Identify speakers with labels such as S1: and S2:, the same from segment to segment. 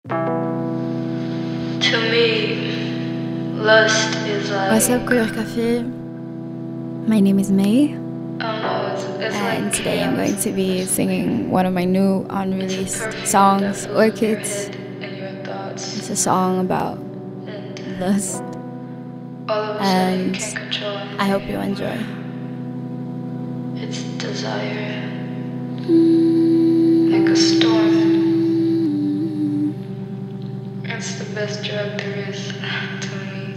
S1: To me, lust is like...
S2: What's up, Couleur Café? My name is MEYY,
S1: and
S2: today I'm going to be singing one of my new unreleased songs, Orchids. It's a song about lust, and I hope you enjoy.
S1: It's desire, like a storm. It's the best drug there is to me.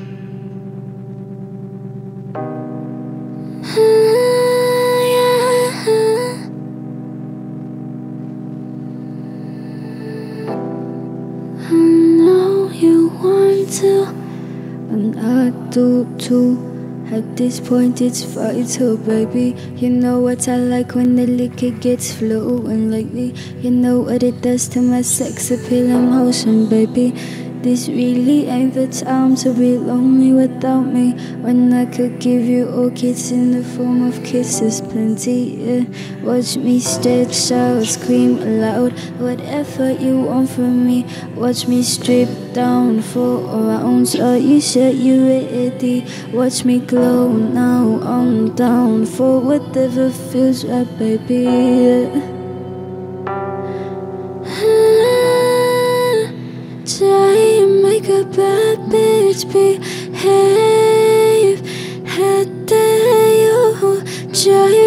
S2: I know you want to, and I do too. At this point it's vital, baby. You know what I like when the liquor gets flowing lately. You know what it does to my sex appeal and motion, baby. This really ain't the time to be lonely without me, when I could give you orchids in the form of kisses, plenty, yeah. Watch me stretch out, scream aloud, whatever you want from me. Watch me strip down for rounds. Are you sure you ready? Watch me glow now, I'm down for whatever feels right, baby, yeah. Try and make a bad bitch behave. Had you try